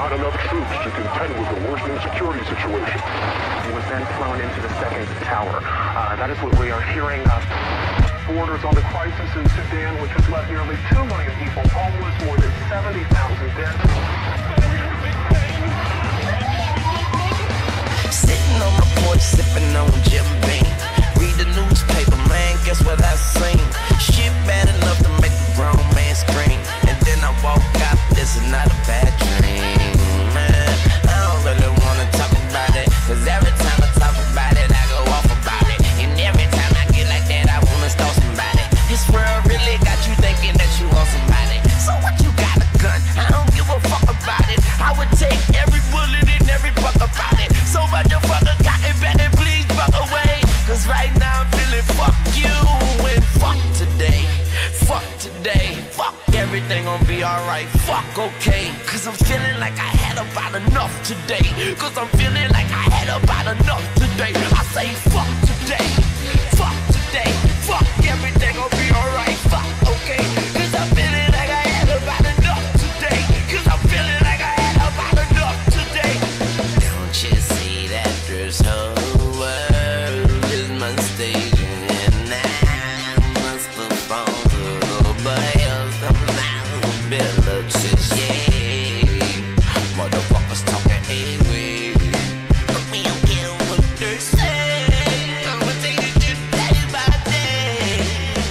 not enough troops to contend with the worsening security situation. He was then flown into the second tower. That is what we are hearing. Borders on the crisis in Sudan, which has left nearly 2 million people homeless, more than 70,000 dead. Sitting on my porch, sipping on Jim Beam. Read the newspaper, man, guess what I seen? Shit bad enough to make a grown man scream. And then I woke up, this is not a bad dream, man. I don't really wanna talk about it, cause every time I talk about it, I go off about it. And every time I get like that, I wanna start somebody. This world really got you thinking that you want somebody. So what, you got a gun? I don't give a fuck about it. I would take every bullet and every buck about it. So motherfucker got it better, please fuck away. Cause right now I'm feeling fuck you and fuck today. Fuck today. Fuck everything gon' be alright. Fuck okay. Cause I'm feeling like I had about enough today. Cause I'm feeling like I had about enough today. I say fuck today. Fuck today. Fuck everything gon' be alright. Fuck okay. Cause I'm feeling like I had about enough today. Cause I'm feeling like I had about enough today. Don't you see that this whole world is my stage, and I must perform to the boys of my abilities, yeah. Motherfuckers talking anyway, but we don't care what they say. I'ma take it just day by day.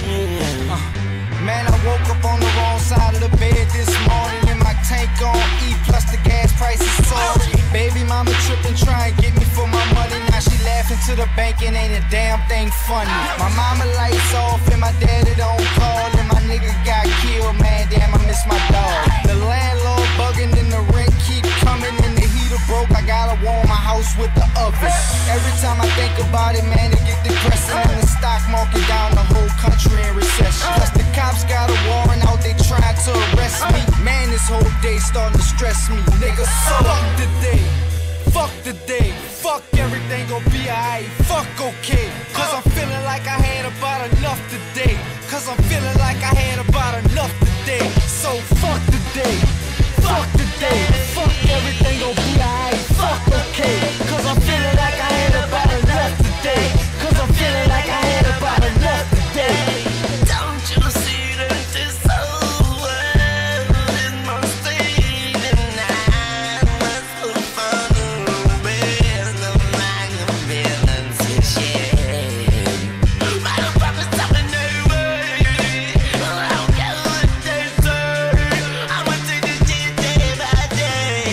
Man, I woke up on the wrong side of the bed this morning, and my tank on E plus the gas prices soared. Baby mama tripping, trying to get me for my money. Now she laughing to the bank and ain't a damn thing funny. My mama lights off and my daddy don't call, and my nigga got killed, man, damn, I miss my dog. The landlord bugging and the rent keep coming, and the heater broke, I gotta warm my house with the oven. Every time I think about it, man, it get depressing, and the stock market down, the whole country in recession. Plus the cops got a warrant out, they trying to arrest me. Man, this whole day starting to stress me, nigga. So fuck the day, fuck the day, fuck everything gon' be alright, fuck okay. Cause I'm feeling like I had about enough today. Cause I'm feeling like I had about enough today. So fuck the day, fuck the day, fuck everything gon' be alright, fuck okay. Cause I'm feeling like I had about enough today. Cause I'm feeling like I had about enough today. Don't you see that this whole world is my stage, and I must perform the best of my abilities, yeah. Motherfuckers talking anyway, I don't care what they say. I'ma take this shit day by day.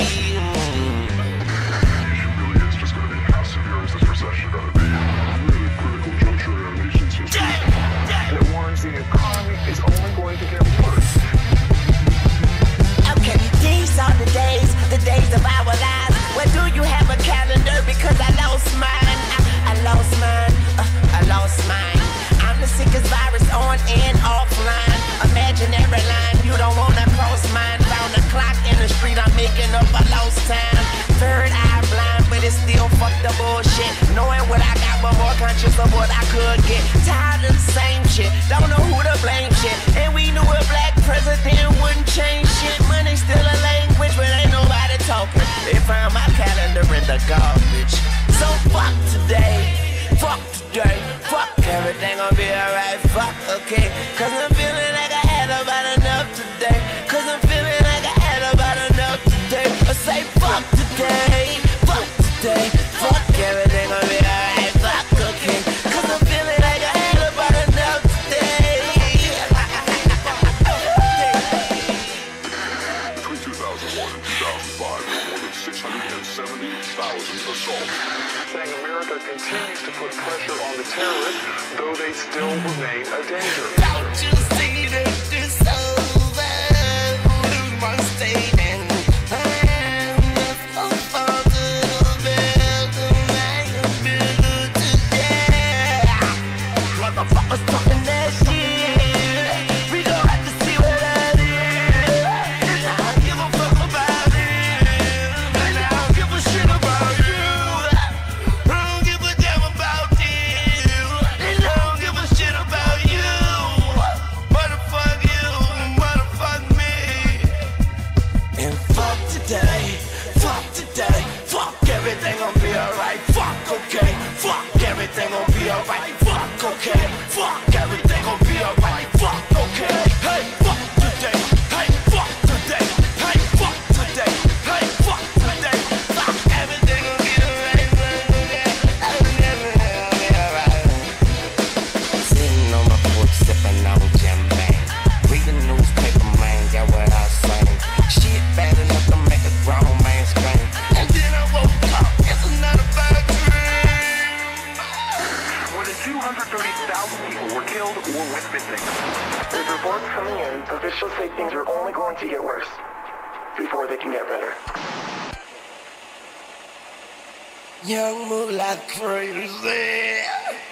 It really is just gonna be how severe is this recession gonna be? Really critical juncture in our nation's history. It warns the economy is only going to get worse. Okay, these are the days of our lives. Where do you have a calendar? Because I lost mine. I lost mine. I lost mine. I'm the sickest virus on and offline. Imaginary line, you don't wanna cross mine. Found a clock in the street, I'm making up a lost time. Third eye blind, but it's still fuck the bullshit. Knowing what I got, but more conscious of what I could get. Tired of the same shit, don't know who to blame shit. And we knew a black president wouldn't change shit. Money's still a language, but ain't nobody talking. They found my calendar in the garbage. So fuck today, fuck today, fuck everything gon' be alright, fuck okay. Cause I'm feeling like I had about enough today. Cause I'm feeling like I had about enough today. I say fuck today, fuck today, fuck everything gon' be alright, fuck okay. Cause I'm feeling like I had about enough today. Between 2001 and 2005, there were more than 670,000 assaults. Saying America continues to put pressure on the terrorists, though they still remain a danger. Don't you Reports coming in. Officials say things are only going to get worse before they can get better. Young move like crazy.